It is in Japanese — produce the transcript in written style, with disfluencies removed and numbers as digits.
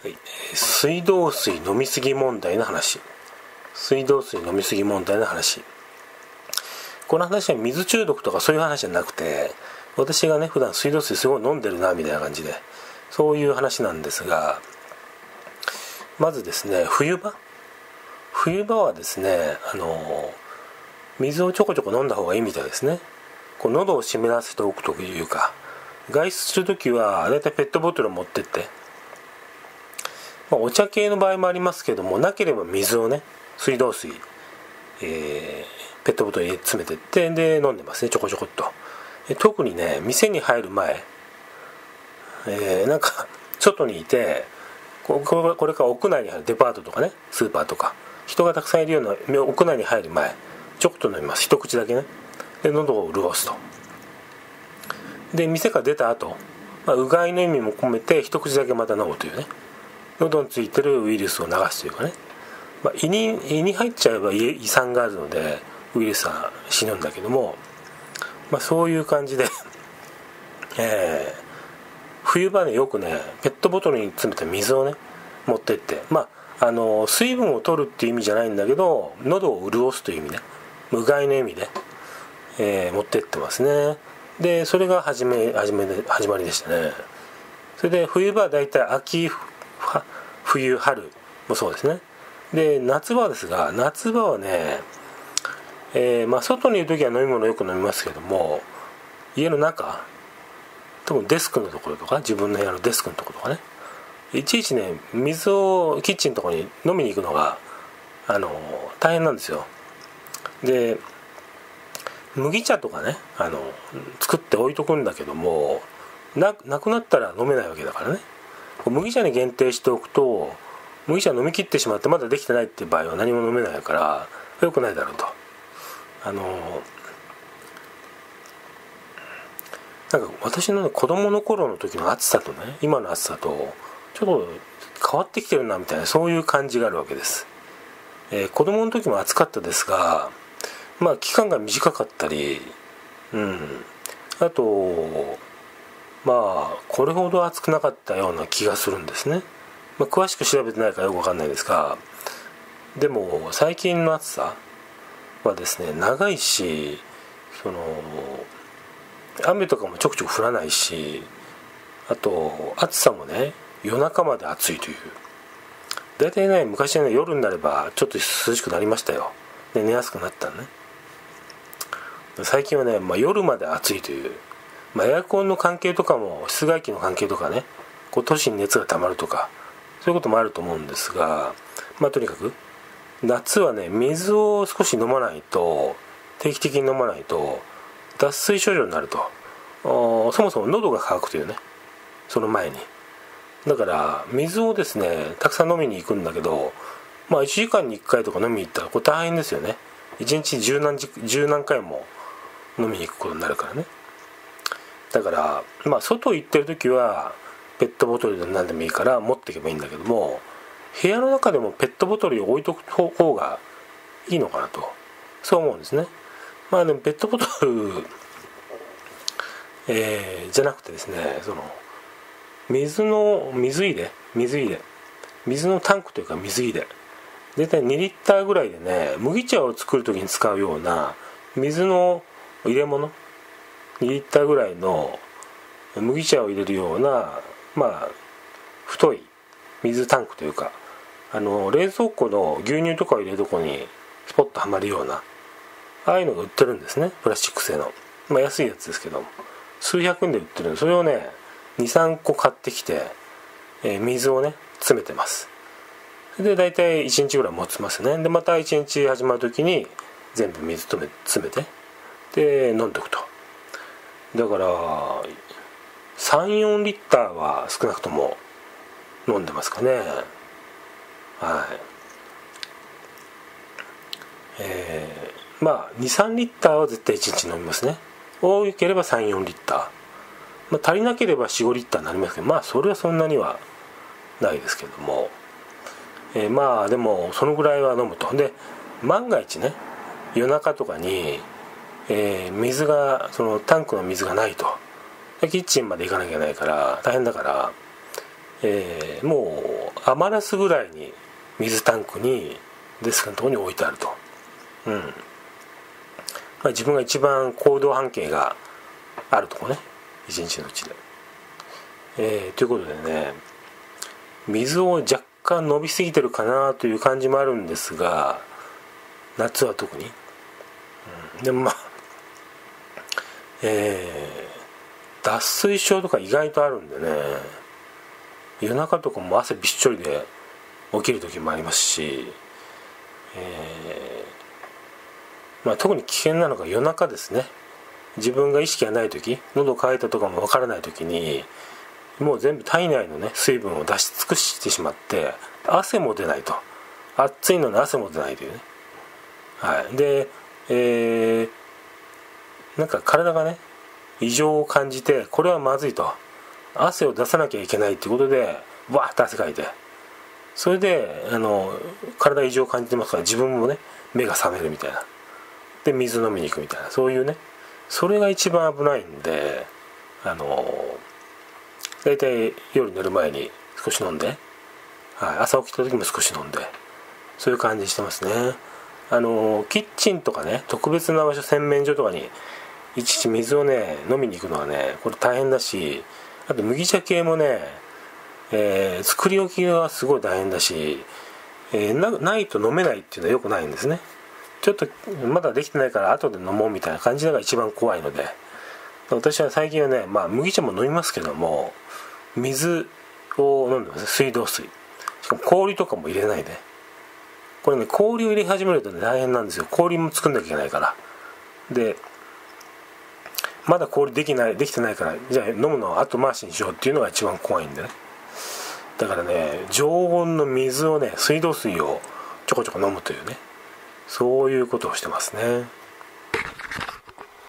はい、水道水飲みすぎ問題の話。水道水飲みすぎ問題の話。この話は水中毒とかそういう話じゃなくて、私がね普段水道水すごい飲んでるなみたいな感じで、そういう話なんですが、まずですね、冬場はですね、水をちょこちょこ飲んだ方がいいみたいですね。こう喉を湿らせておくというか、外出するときはだいたいペットボトルを持ってって、お茶系の場合もありますけども、なければ水をね、水道水、ペットボトルに詰めてってで飲んでますね、ちょこちょこっと。特にね、店に入る前、なんか外にいて、これから屋内に入るデパートとかね、スーパーとか人がたくさんいるような屋内に入る前、ちょこっと飲みます。一口だけね。で喉を潤すと。で店から出た後、うがいの意味も込めて一口だけまた飲むというね、喉についてるウイルスを流すというかね、胃に入っちゃえば胃酸があるのでウイルスは死ぬんだけども、そういう感じで、冬場ね、よくねペットボトルに詰めた水をね持ってって、水分を取るっていう意味じゃないんだけど、喉を潤すという意味ね、うがいの意味で、持ってってますね。でそれが始まりでしたね。それで冬場はだいたい秋冬春もそうですね。で夏場ですが、夏場はね、外にいる時は飲み物よく飲みますけども、家の中、特にデスクのところとか、自分の部屋のデスクのところとかね、いちいちね水をキッチンのところに飲みに行くのが大変なんですよ。で麦茶とかね、作って置いとくんだけども、なくなったら飲めないわけだからね。麦茶に限定しておくと、麦茶飲み切ってしまってまだできてないっていう場合は何も飲めないから良くないだろうと。なんか私の、ね、子供の頃の時の暑さとね、今の暑さとちょっと変わってきてるなみたいな、そういう感じがあるわけです。子供の時も暑かったですが、期間が短かったり、あとこれほど暑くなかったような気がするんですね。詳しく調べてないからよく分かんないですが、でも最近の暑さはですね、長いし、雨とかもちょくちょく降らないし、あと暑さもね夜中まで暑いという。大体ね、昔はね夜になればちょっと涼しくなりましたよ。で寝やすくなったのね。最近はね、夜まで暑いという、エアコンの関係とかも室外機の関係とかね、都市に熱が溜まるとかそういうこともあると思うんですが、とにかく夏はね水を少し飲まないと、定期的に飲まないと脱水症状になると。そもそも喉が渇くというね、その前に。だから水をですねたくさん飲みに行くんだけど、1時間に1回とか飲みに行ったらこれ大変ですよね。1日十何回も飲みに行くことになるからね。だから外行ってる時はペットボトルで何でもいいから持っていけばいいんだけども、部屋の中でもペットボトルを置いとく方がいいのかなと、そう思うんですね。でもペットボトル、じゃなくてですね、水のタンクというか水入れ、大体2リッターぐらいでね、麦茶を作る時に使うような水の入れ物、2リッターぐらいの麦茶を入れるような太い水タンクというか、冷蔵庫の牛乳とかを入れるとこにスポッとはまるような、ああいうのが売ってるんですね。プラスチック製の、安いやつですけども数百円で売ってるので、それをね 2,3 個買ってきて、水をね詰めてます。で大体1日ぐらい持ちますね。でまた1日始まる時に全部水詰めてで飲んでおくと。だから3,4 リッターは少なくとも飲んでますかね。はい。2,3 リッターは絶対1日飲みますね。多ければ3,4 リッター、足りなければ 4,5 リッターになりますけど、それはそんなにはないですけども、でもそのぐらいは飲むと。で万が一ね、夜中とかに、水がタンクの水がないと、キッチンまで行かなきゃいけないから大変だから、もう余らすぐらいに水タンクにデスクのところに置いてあると、自分が一番行動半径があるとこね、一日のうちで、ということでね、水を若干飲みすぎてるかなという感じもあるんですが、夏は特に、でも脱水症とか意外とあるんでね、夜中とかも汗びっしょりで起きる時もありますし、特に危険なのが夜中ですね。自分が意識がない時、喉乾いたとかもわからない時に、もう全部体内のね水分を出し尽くしてしまって汗も出ないと、暑いのに汗も出ないというね、で、なんか体がね異常を感じて、これはまずいと、汗を出さなきゃいけないということでわーって汗かいて、それで体異常を感じてますから、自分もね目が覚めるみたいな、で水飲みに行くみたいな、そういうね、それが一番危ないんで、だいたい夜寝る前に少し飲んで、朝起きた時も少し飲んで、そういう感じにしてますね。キッチンとかね、特別な場所、洗面所とかにいちいち水をね飲みに行くのはね、これ大変だし、あと麦茶系もね、作り置きがすごい大変だし、ないと飲めないっていうのは良くないんですね。ちょっとまだできてないから後で飲もうみたいな感じが一番怖いので、私は最近はね、麦茶も飲みますけども、水を飲んでます。水道水、しかも氷とかも入れないで、これね氷を入れ始めると、ね、大変なんですよ。氷も作んなきゃいけないから。でまだ氷できてないから、じゃあ飲むのは後回しにしようっていうのが一番怖いんでね。だからね、常温の水をね、水道水をちょこちょこ飲むというね、そういうことをしてますね。